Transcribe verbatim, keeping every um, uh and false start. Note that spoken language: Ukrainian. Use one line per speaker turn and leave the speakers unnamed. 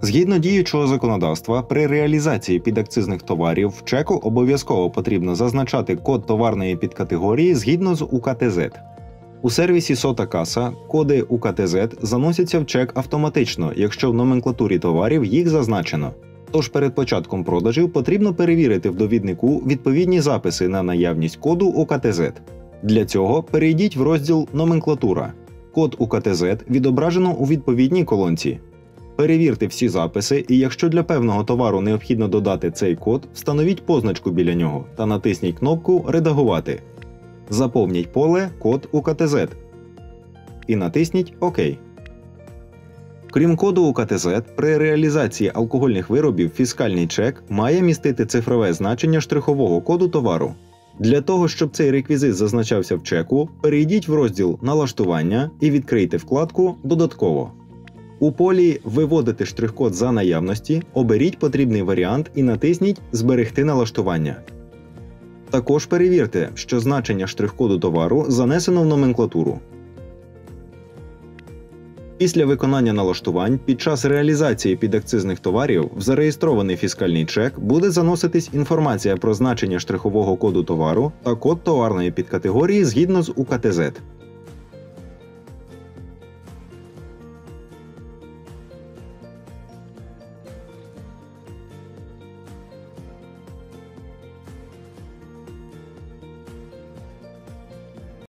Згідно діючого законодавства, при реалізації підакцизних товарів в чеку обов'язково потрібно зазначати код товарної підкатегорії згідно з У Ка Те Зет. У сервісі Сота Каса коди У Ка Те Зет заносяться в чек автоматично, якщо в номенклатурі товарів їх зазначено. Тож перед початком продажів потрібно перевірити в довіднику відповідні записи на наявність коду У Ка Те Зет. Для цього перейдіть в розділ «Номенклатура». Код У Ка Те Зет відображено у відповідній колонці. Перевірте всі записи, і якщо для певного товару необхідно додати цей код, встановіть позначку біля нього та натисніть кнопку «Редагувати». Заповніть поле «Код У Ка Те Зет» і натисніть «Ок». Крім коду У Ка Те Зет, при реалізації алкогольних виробів фіскальний чек має містити цифрове значення штрихового коду товару. Для того, щоб цей реквізит зазначався в чеку, перейдіть в розділ «Налаштування» і відкрийте вкладку «Додатково». У полі «Виводити штрих-код за наявності» оберіть потрібний варіант і натисніть «Зберегти налаштування». Також перевірте, що значення штрих-коду товару занесено в номенклатуру. Після виконання налаштувань під час реалізації підакцизних товарів в зареєстрований фіскальний чек буде заноситись інформація про значення штрихового коду товару та код товарної підкатегорії згідно з У Ка Те Зет.